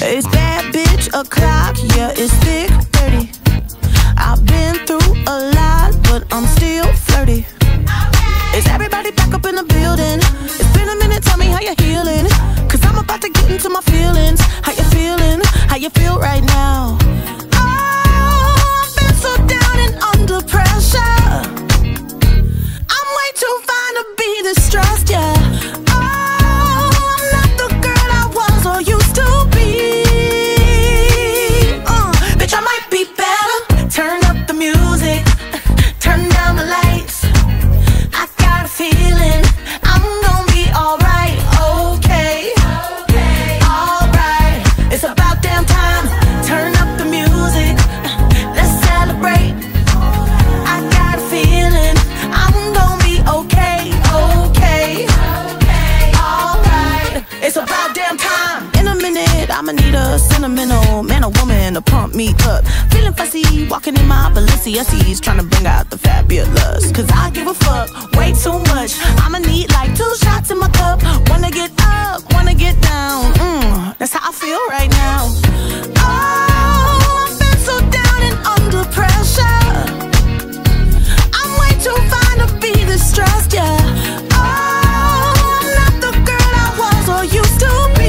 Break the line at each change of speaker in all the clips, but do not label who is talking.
It's bad bitch o'clock, yeah, it's thick 30. I've been through a lot, but I'm still flirty. Is everybody back up in the building? It's been a minute, tell me how you're healing. Cause I'm about to get into my feelings. How you feeling? How you feel right now? Oh, I've been so down and under pressure. I'm way too fine to be distressed, yeah. I'ma need a sentimental man or woman to pump me up. Feeling fussy, walking in my Balenciennes, trying to bring out the fabulous. Cause I give a fuck way too much. I'ma need like 2 shots in my cup. Wanna get up, wanna get down. That's how I feel right now. Oh, I've been so down and under pressure. I'm way too fine to be distressed, yeah. Oh, I'm not the girl I was or used to be.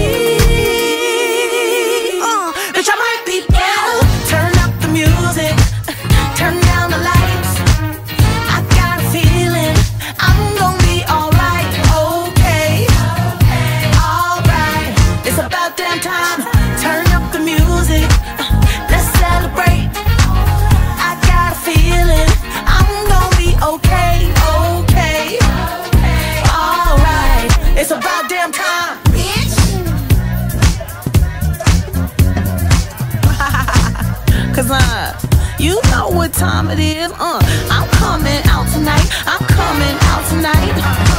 You know what time it is. I'm coming out tonight. I'm coming out tonight.